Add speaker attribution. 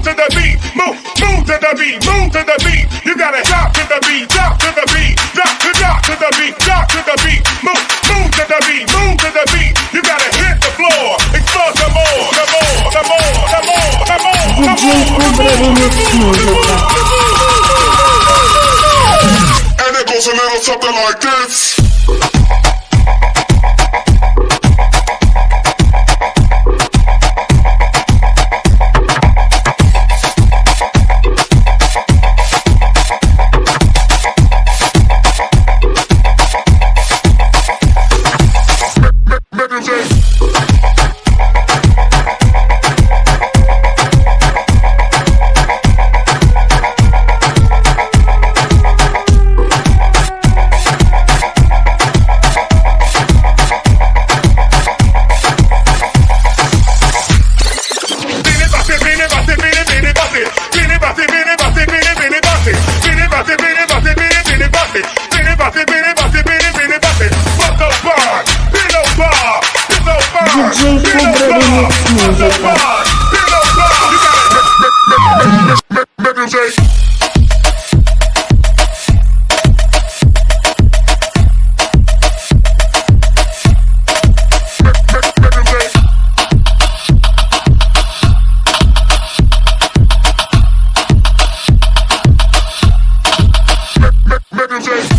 Speaker 1: to the beat, move to the beat, move to the beat. You gotta drop to the beat, drop to the beat, drop to the beat, drop to the beat, move to the beat, move to the beat. You gotta hit the floor, explore some more, some more, some more, some more, some more,
Speaker 2: Cobra remix music.
Speaker 1: and it goes a little something like this.
Speaker 2: DJ Cobra remix music.
Speaker 1: Make